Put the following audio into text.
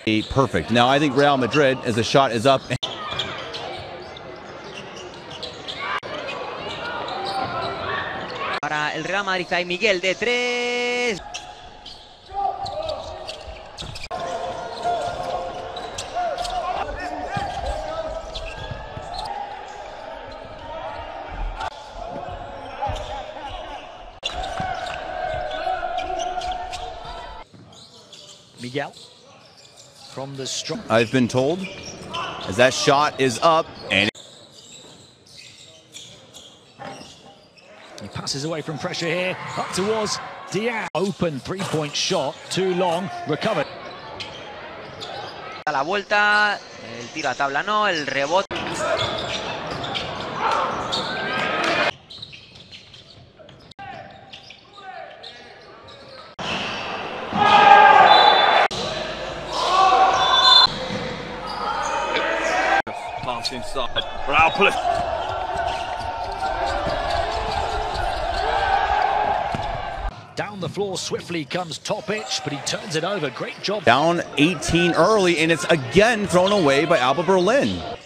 Perfect. Now I think Real Madrid, as the shot is up. Para el Real Madrid hay Miguel de 3. Miguel from the strong. I've been told as that shot is up and he passes away from pressure here, up towards Diaz. Open three-point shot, too long, recovered. A la vuelta, el tiro a tabla no, el rebote. Pass inside. Raul. Down the floor swiftly comes Topic, but he turns it over. Great job. down 18 early, and it's again thrown away by Alba Berlin.